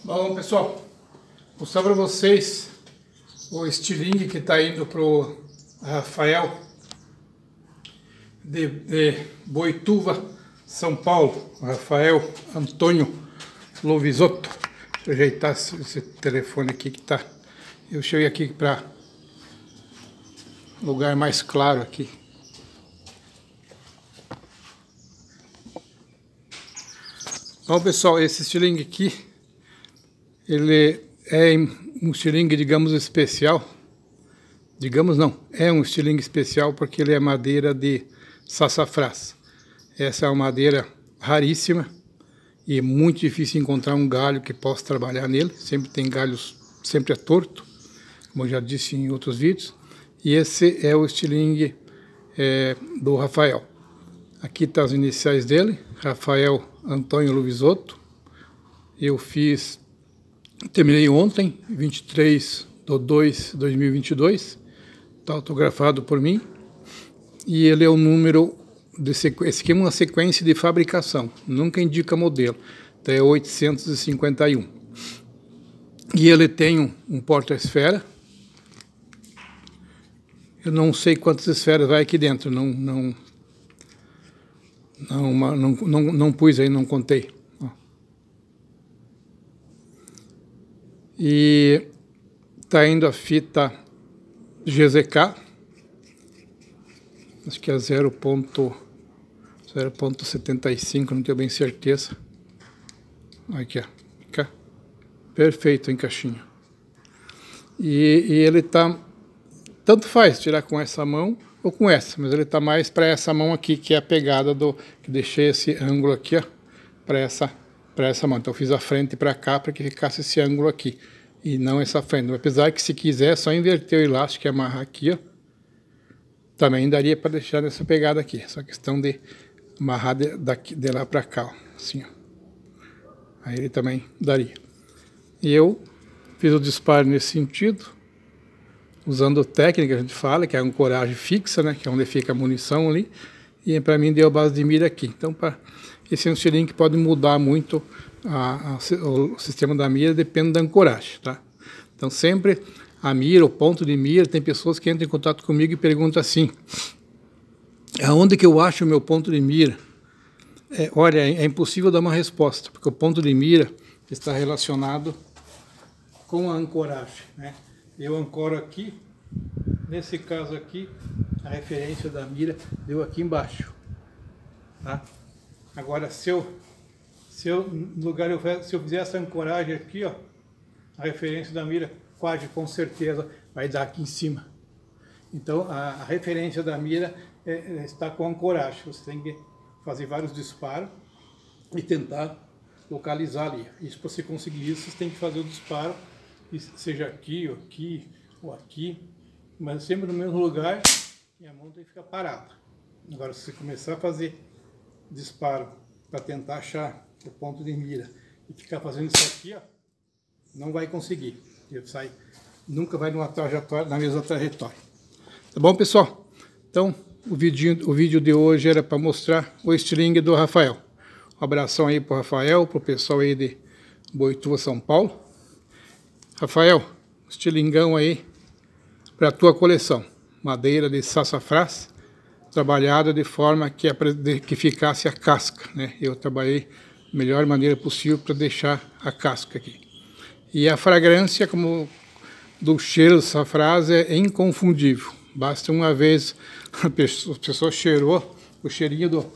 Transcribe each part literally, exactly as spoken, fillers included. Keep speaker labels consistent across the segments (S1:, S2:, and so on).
S1: Bom, pessoal, vou mostrar para vocês o estilingue que está indo para o Rafael de, de Boituva, São Paulo, Rafael Antônio Lovisotto. Deixa eu ajeitar esse, esse telefone aqui que está. Eu cheguei aqui para lugar mais claro aqui. Bom, pessoal, esse estilingue aqui, ele é um estilingue, digamos, especial. Digamos não, é um estilingue especial porque ele é madeira de sassafrás. Essa é uma madeira raríssima e muito difícil encontrar um galho que possa trabalhar nele. Sempre tem galhos, sempre é torto, como eu já disse em outros vídeos. E esse é o estilingue é, do Rafael. Aqui estão as iniciais dele, Rafael Antônio Lovisotto. Eu fiz, terminei ontem, vinte e três de dois de dois mil e vinte e dois. Está autografado por mim. E ele é o número, de sequ... esse aqui é uma sequência de fabricação, nunca indica modelo. Então é oitocentos e cinquenta e um. E ele tem um, um porta-esfera. Eu não sei quantas esferas vai aqui dentro, não... não Não, uma, não, não, não pus aí, não contei. Ó. E está indo a fita G Z K. Acho que é zero ponto setenta e cinco, não tenho bem certeza. Aqui, ó. Aqui. Perfeito em caixinha. E, e ele está... Tanto faz tirar com essa mão ou com essa, mas ele está mais para essa mão aqui, que é a pegada do... que deixei esse ângulo aqui, ó, para essa, para essa mão. Então eu fiz a frente para cá para que ficasse esse ângulo aqui, e não essa frente. Apesar que se quiser, é só inverter o elástico e amarrar aqui, ó, também daria para deixar nessa pegada aqui. Só questão de amarrar de, daqui, de lá para cá, ó, assim, ó. Aí ele também daria. E eu fiz o disparo nesse sentido, usando técnica, a gente fala, que é a ancoragem fixa, né, que é onde fica a munição ali, e para mim deu a base de mira aqui. Então, pra, esse é um estilingue que pode mudar muito a, a, o sistema da mira, depende da ancoragem, tá? Então, sempre a mira, o ponto de mira, tem pessoas que entram em contato comigo e perguntam assim, aonde que eu acho o meu ponto de mira? É, olha, é impossível dar uma resposta, porque o ponto de mira está relacionado com a ancoragem, né? Eu ancoro aqui, nesse caso aqui, a referência da mira deu aqui embaixo, tá? Agora, se eu, se eu, no lugar, eu, se eu fizer essa ancoragem aqui, ó, a referência da mira quase com certeza vai dar aqui em cima. Então, a, a referência da mira é, é, está com ancoragem. Você tem que fazer vários disparos e tentar localizar ali. Isso, para você conseguir isso, você tem que fazer o disparo, seja aqui, ou aqui, ou aqui, mas sempre no mesmo lugar, e a mão tem que ficar parada. Agora, se você começar a fazer disparo para tentar achar o ponto de mira e ficar fazendo isso aqui, ó, não vai conseguir. Ele sai, nunca vai numa trajetória, na mesma trajetória. Tá bom, pessoal? Então, o vídeo, o vídeo de hoje era para mostrar o estilingue do Rafael. Um abração aí para o Rafael, para o pessoal aí de Boituva, São Paulo. Rafael, estilingão aí para a tua coleção. Madeira de sassafrás, trabalhada de forma que, que ficasse a casca, né? Eu trabalhei da melhor maneira possível para deixar a casca aqui. E a fragrância como do cheiro do sassafrás é inconfundível. Basta uma vez a pessoa, a pessoa cheirou o cheirinho do...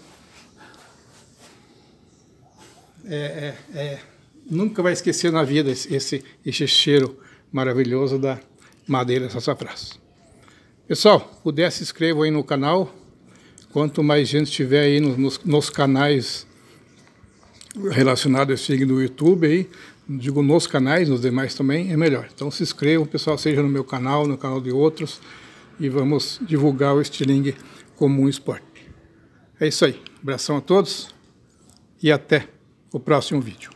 S1: É... é, é nunca vai esquecer na vida esse, esse, esse cheiro maravilhoso da madeira sassafrás. Pessoal, puder, se inscrevam aí no canal. Quanto mais gente estiver aí nos, nos canais relacionados a esse no YouTube, aí, digo nos canais, nos demais também, é melhor. Então se inscrevam, pessoal, seja no meu canal, no canal de outros, e vamos divulgar o estilingue como um esporte. É isso aí. Abração a todos e até o próximo vídeo.